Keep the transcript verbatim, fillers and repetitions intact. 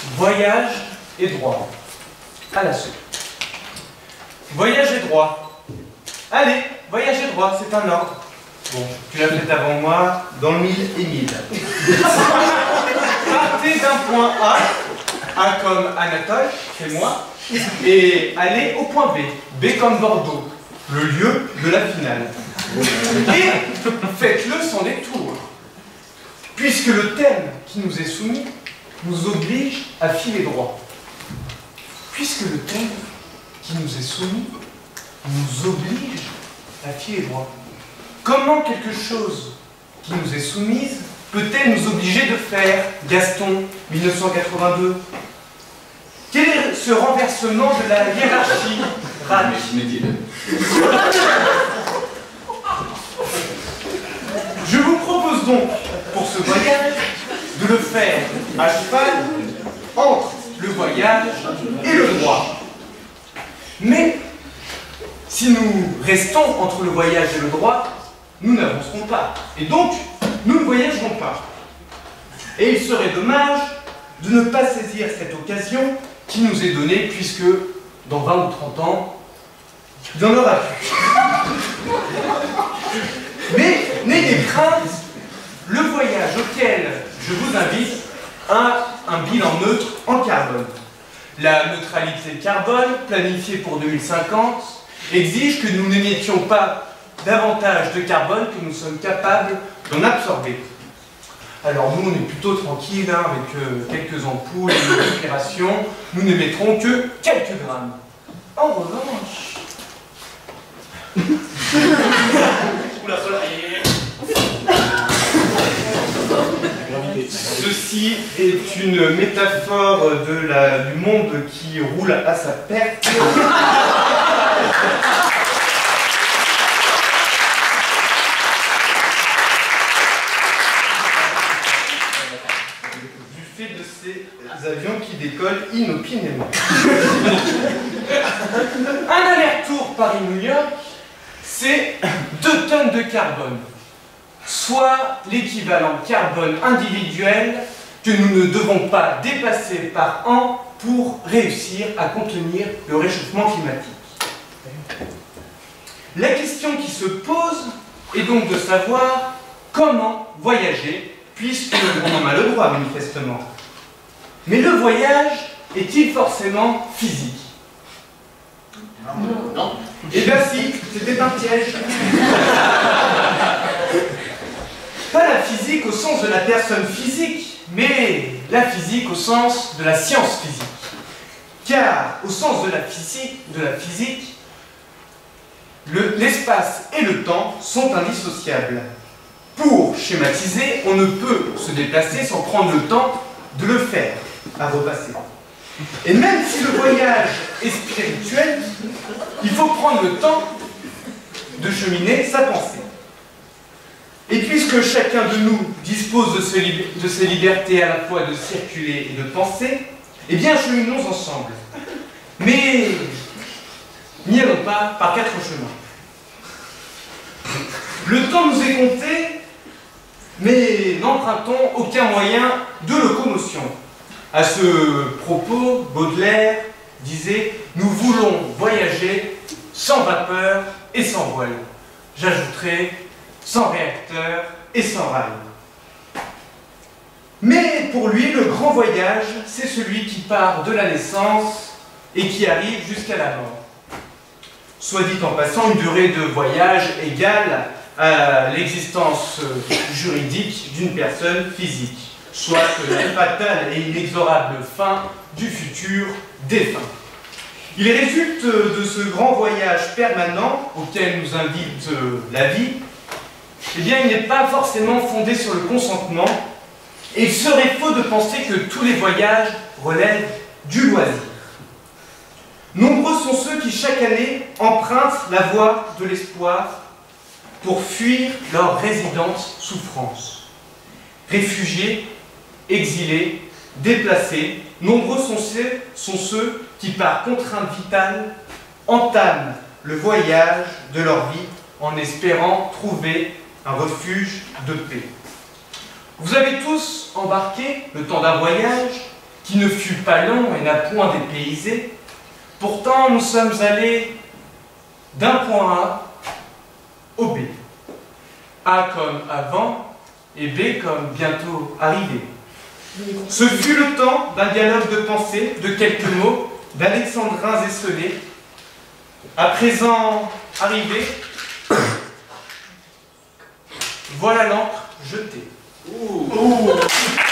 Voyage et droit. À la suite. Voyage et droit. Allez, voyage et droit, c'est un ordre. Bon, tu l'as fait avant moi, dans le mille et mille. Partez d'un point A, A comme Anatole, c'est moi, et allez au point B, B comme Bordeaux, le lieu de la finale. Et faites-le sans détour, puisque le thème qui nous est soumis nous oblige à filer droit. Puisque le thème qui nous est soumis nous oblige à filer droit. Comment quelque chose qui nous est soumise peut-elle nous obliger de faire Gaston, mille neuf cent quatre-vingt-deux? Quel est ce renversement de la hiérarchie Rad? Je vous propose donc, pour ce voyage, de le faire à cheval entre le voyage et le droit. Mais, si nous restons entre le voyage et le droit, nous n'avancerons pas. Et donc, nous ne voyagerons pas. Et il serait dommage de ne pas saisir cette occasion qui nous est donnée, puisque dans vingt ou trente ans, il y en aura plus. Mais n'ayez crainte, le voyage auquel je vous invite a un bilan neutre en carbone. La neutralité carbone, planifiée pour deux mille cinquante, exige que nous n'émettions pas davantage de carbone que nous sommes capables d'en absorber. Alors nous, on est plutôt tranquille, hein, avec euh, quelques ampoules et une respiration, nous n'émettrons que quelques grammes. En revanche... Ceci est une métaphore de la, du monde qui roule à sa perte. Du fait de ces avions qui décollent inopinément. Un aller-retour Paris-New York, c'est deux tonnes de carbone, soit l'équivalent carbone individuel que nous ne devons pas dépasser par an pour réussir à contenir le réchauffement climatique. La question qui se pose est donc de savoir comment voyager, puisqu'on en a le droit manifestement. Mais le voyage est-il forcément physique? Non. Non. Eh bien si, c'était un piège. Pas la physique au sens de la personne physique, mais la physique au sens de la science physique. Car au sens de la physique, de la physique, l'espace et le temps sont indissociables. Pour schématiser, on ne peut se déplacer sans prendre le temps de le faire, à repasser. Et même si le voyage est spirituel, il faut prendre le temps de cheminer sa pensée. Et puisque chacun de nous dispose de, ce lib de ses libertés à la fois de circuler et de penser, eh bien cheminons ensemble. Mais n'y allons pas par quatre chemins. Le temps nous est compté, mais n'empruntons aucun moyen de locomotion. À ce propos, Baudelaire disait « Nous voulons voyager sans vapeur et sans voile. » J'ajouterai « sans réacteur et sans rail. » Mais pour lui, le grand voyage, c'est celui qui part de la naissance et qui arrive jusqu'à la mort. Soit dit en passant, une durée de voyage égale à l'existence juridique d'une personne physique, soit la fatale et inexorable fin du futur défunt. Il résulte de ce grand voyage permanent auquel nous invite la vie, eh bien, il n'est pas forcément fondé sur le consentement, et il serait faux de penser que tous les voyages relèvent du loisir. Nombreux sont ceux qui, chaque année, empruntent la voie de l'espoir pour fuir leur résidence souffrance. Réfugiés, exilés, déplacés, nombreux sont ceux, sont ceux qui, par contrainte vitale, entament le voyage de leur vie en espérant trouver un refuge de paix. Vous avez tous embarqué, le temps d'un voyage, qui ne fut pas long et n'a point dépaysé. Pourtant, nous sommes allés d'un point A au B. A comme avant et B comme bientôt arrivé. Ce fut le temps d'un dialogue de pensée, de quelques mots, d'alexandrins esselés. À présent arrivé, voilà l'encre jetée. Ouh. Ouh.